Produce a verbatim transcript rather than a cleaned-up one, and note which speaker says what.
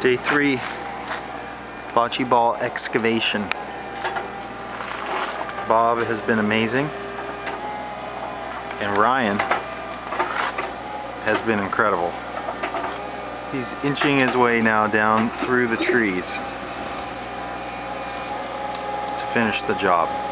Speaker 1: Day three, bocce ball excavation. Bob has been amazing, and Ryan has been incredible. He's inching his way now down through the trees to finish the job.